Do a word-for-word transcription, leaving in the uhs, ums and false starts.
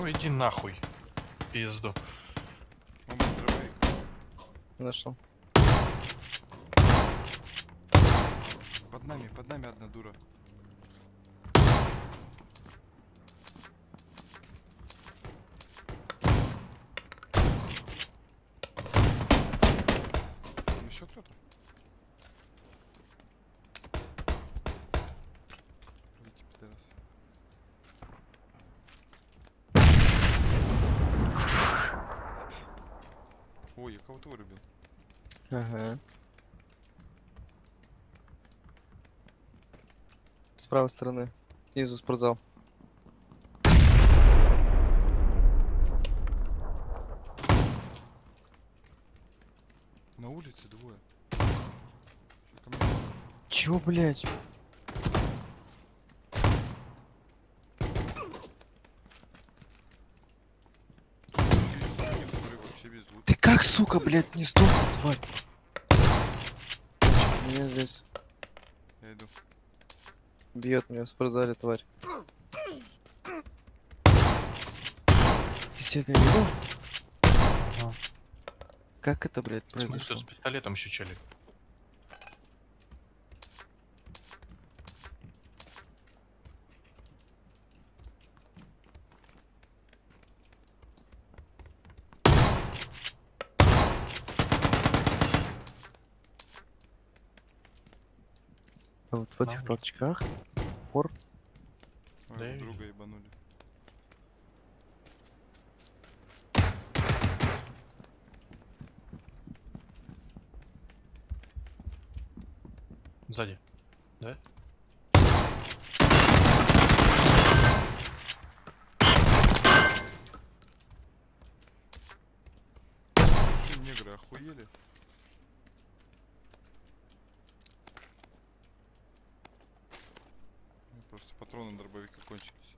Ну иди нахуй. Пизду. Момент дробовик. Нашел. Под нами, под нами одна дура. Там еще кто-то? Видите, пидорас. Ой, я кого-то вырубил. Ага. С правой стороны. Снизу спортзал. На улице двое. Ща ко мне. Чё, блядь? Люди, которые вообще без лута. Ты как, сука, блядь, не сдохла, тварь? Меня здесь Я иду. бьет меня в спортзале, тварь. Ты себя видел? Ага. Как это, блядь, Смотри, произошло? тут с пистолетом еще челик. А вот в этих Нахуй. толчках пор. Ой, Да я вот вижу. друга ебанули. Сзади. Да? Что, негры охуели? У меня просто патроны дробовика кончились.